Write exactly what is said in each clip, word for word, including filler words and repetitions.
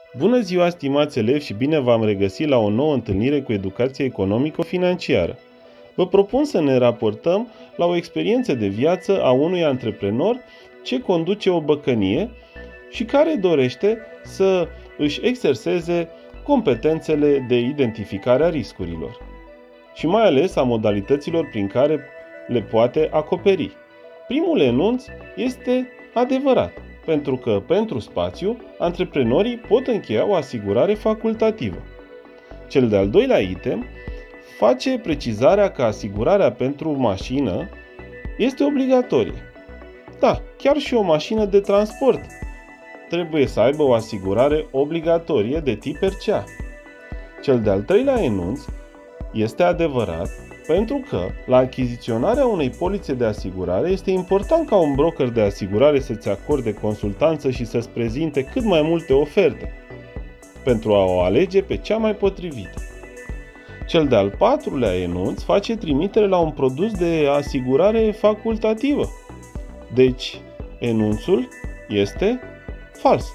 Bună ziua, stimați elevi, și bine v-am regăsit la o nouă întâlnire cu educația economico-financiară. Vă propun să ne raportăm la o experiență de viață a unui antreprenor ce conduce o băcănie și care dorește să își exerseze competențele de identificare a riscurilor și mai ales a modalităților prin care le poate acoperi. Primul enunț este adevărat, pentru că pentru spațiu, antreprenorii pot încheia o asigurare facultativă. Cel de-al doilea item face precizarea că asigurarea pentru mașină este obligatorie. Da, chiar și o mașină de transport trebuie să aibă o asigurare obligatorie de tip R C A. Cel de-al treilea enunț este adevărat pentru că la achiziționarea unei polițe de asigurare este important ca un broker de asigurare să-ți acorde consultanță și să-ți prezinte cât mai multe oferte pentru a o alege pe cea mai potrivită. Cel de-al patrulea enunț face trimitere la un produs de asigurare facultativă. Deci, enunțul este fals.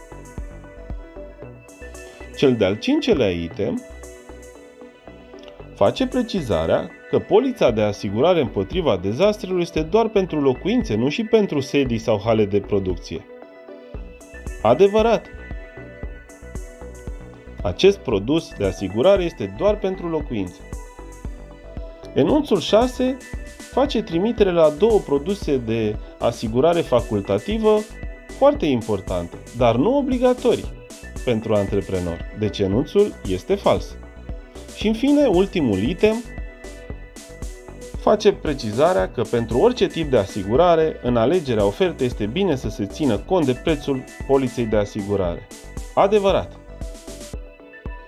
Cel de-al cincelea item face precizarea că polița de asigurare împotriva dezastrelor este doar pentru locuințe, nu și pentru sedii sau hale de producție. Adevărat! Acest produs de asigurare este doar pentru locuințe. Enunțul șase face trimitere la două produse de asigurare facultativă foarte importante, dar nu obligatorii pentru antreprenor. Deci enunțul este fals. Și în fine, ultimul item face precizarea că pentru orice tip de asigurare, în alegerea ofertei este bine să se țină cont de prețul poliței de asigurare. Adevărat!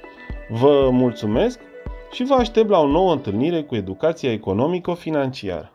Vă mulțumesc și vă aștept la o nouă întâlnire cu educația economico-financiară.